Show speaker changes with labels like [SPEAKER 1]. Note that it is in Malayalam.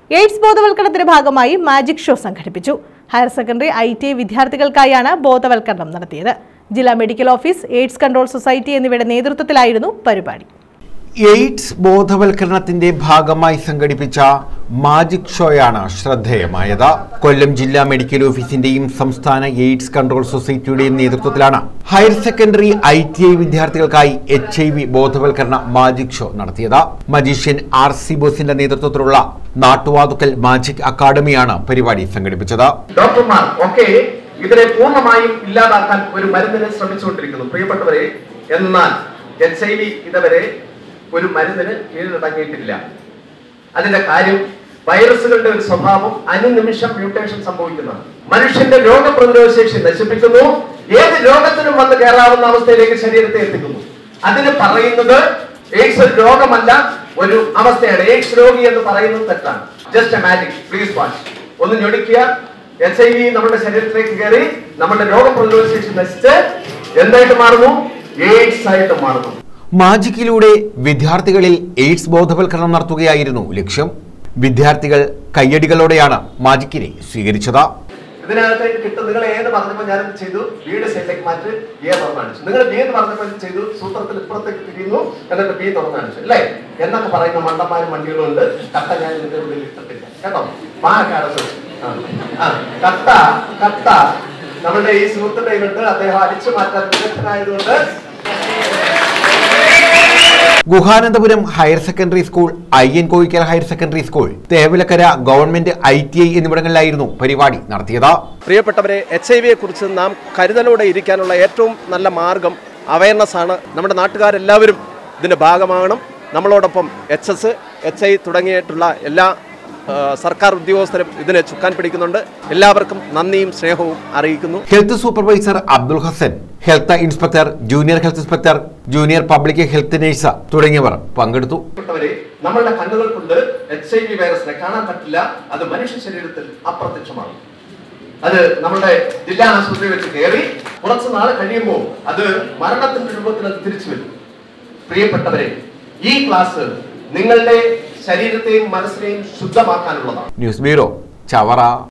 [SPEAKER 1] എയ്ഡ്സ് ബോധവൽക്കരണത്തിന്റെ ഭാഗമായി മാജിക് ഷോ സംഘടിപ്പിച്ചു. ഹയർ സെക്കൻഡറി ITI വിദ്യാർത്ഥികൾക്കായാണ് ബോധവൽക്കരണം നടത്തിയത്. ജില്ലാ medical office, AIDS control society എന്നിവയുടെ നേതൃത്വത്തിലായിരുന്നു പരിപാടി.
[SPEAKER 2] എയ്ഡ്സ് ബോധവൽക്കരണത്തിന്റെ ഭാഗമായി സംഘടിപ്പിച്ച മാജിക് ഷോയാണ് ശ്രദ്ധേയമായത്. കൊല്ലം ജില്ലാ മെഡിക്കൽ ഓഫീസിന്റെയും സംസ്ഥാന എയ്ഡ്സ് കൺട്രോൾ സൊസൈറ്റിയുടെയും നേതൃത്വത്തിലാണ് ഹയർ സെക്കൻഡറി ITI വിദ്യാർത്ഥികൾക്കായി HIV ബോധവൽക്കരണ മാജിക് ഷോ നടത്തിയത്. മജീഷ്യൻ RC ബോസിന്റെ നേതൃത്വത്തിലുള്ള നാട്ടുവാതുക്കൽ മാജിക് അക്കാദമിയാണ് പരിപാടി സംഘടിപ്പിച്ചത്.
[SPEAKER 3] ഡോക്ടർമാർ ഒക്കെ ഇതിനെ പൂർണ്ണമായും ഇല്ലാതാക്കാൻ ഒരു മരുന്നിനെ ശ്രമിച്ചുകൊണ്ടിരിക്കുന്നു പ്രിയപ്പെട്ടവരെ. എന്നാൽ HIV ഇതുവരെ ഒരു മരുന്നിന് കീഴടങ്ങിയിട്ടില്ല. അതിന്റെ കാര്യം വൈറസുകളുടെ ഒരു സ്വഭാവം അനുനിമിഷം മ്യൂട്ടേഷൻ സംഭവിക്കുന്നതാണ്. മനുഷ്യന്റെ രോഗപ്രതിരോധ ശേഷി നശിപ്പിക്കുന്നു. ഏത് രോഗത്തിനും വന്ന് കയറാവുന്ന അവസ്ഥയിലേക്ക് ശരീരത്തെ എത്തിക്കുന്നു. അതിന് പറയുന്നത് എയ്ഡ്സ് ഒരു രോഗമല്ല, ഒരു അവസ്ഥയാണ്. എയ്ഡ്സ് രോഗി എന്ന് പറയുന്നത് തെറ്റാണ്. Just a magic. Please watch. ഒന്ന് ഞൊടിക്കുക. HIV നമ്മുടെ ശരീരത്തിലേക്ക് കയറി നമ്മുടെ രോഗപ്രതിരോധ ശേഷി നശിച്ച് എന്തായിട്ട് മാറുന്നു? എയ്ഡ്സ് ആയിട്ട് മാറുന്നു.
[SPEAKER 2] മാജിക്കിലൂടെ വിദ്യാർത്ഥികളിൽ എയ്ഡ്സ് ബോധവൽക്കരണം നടത്തുകയായിരുന്നു ലക്ഷ്യം. വിദ്യാർത്ഥികൾ കയ്യടികളോടെയാണ് മാജിക്കിനെ സ്വീകരിച്ചത്.
[SPEAKER 3] ഇതിനകത്തേക്ക് കിട്ടും. നിങ്ങൾ ഏത് പറഞ്ഞപ്പോൾ ഞാനത് ചെയ്തു, വീട് സൈഡിലേക്ക് മാറ്റി എ തുറന്നടിച്ചു. നിങ്ങൾ ബി എന്ന് പറഞ്ഞപ്പോൾ ചെയ്തു, സൂത്രത്തിൽ ഇപ്പുറത്തേക്ക് തിരിയുന്നു, എന്നിട്ട് ബി തുറന്നടിച്ചു അല്ലേ എന്നൊക്കെ പറയുന്ന മണ്ടന്മാരും വണ്ടികളും ഉണ്ട്. കട്ട ഞാൻ ഇതിന്റെ ഉള്ളിൽ ഇട്ടിട്ടില്ല കേട്ടോ. കട്ട നമ്മളുടെ ഈ സുഹൃത്തിന്റെ ഇട്ട് അദ്ദേഹം അടിച്ചു മാറ്റാൻ വിദഗ്ധനായതുകൊണ്ട്
[SPEAKER 2] Guhanandapuram higher secondary school, IN Koyikkal higher secondary school, Thevalakkara government ITI എന്നിവിടങ്ങളിലായിരുന്നു പരിപാടി നടത്തിയത്.
[SPEAKER 4] പ്രിയപ്പെട്ടവരെ, HIV കുറിച്ച് നാം കരുതലോടെ ഇരിക്കാനുള്ള ഏറ്റവും നല്ല മാർഗം അവയർനെസ് ആണ്. നമ്മുടെ നാട്ടുകാരെല്ലാവരും ഇതിന്റെ ഭാഗമാകണം. നമ്മളോടൊപ്പം HS, HI തുടങ്ങിയിട്ടുള്ള എല്ലാ സർക്കാർ ഉദ്യോഗസ്ഥരും ഇതിനെ ചുക്കാൻ പിടിക്കുന്നുണ്ട്. എല്ലാവർക്കും നന്ദിയും സ്നേഹവും അറിയിക്കുന്നു.
[SPEAKER 2] Health supervisor Abdul Hasan, health inspector, junior health inspector, junior public health nurse തുടങ്ങിയവർ പങ്കെടുത്തു.
[SPEAKER 3] നമ്മളുടെ കണ്ണുകൾ കൊണ്ട് HIV വൈറസിനെ കാണാൻ പറ്റില്ല. അത് മനുഷ്യ ശരീരത്തിൽ അപ്രത്യക്ഷമാണ്. അത് നമ്മുടെ ജില്ലാ ആശുപത്രിയിൽ വെച്ച് കയറി കുറച്ച് നാൾ കഴിയുമ്പോൾ അത് മരണത്തിന്റെ രൂപത്തിൽ അത് തിരിച്ചു വരും. പ്രിയപ്പെട്ടവരെ, ഈ ക്ലാസ് നിങ്ങളുടെ ശരീരത്തെയും മനസ്സിനെയും ശുദ്ധമാക്കാനുള്ളതാണ്.
[SPEAKER 2] News bureau, Chavara.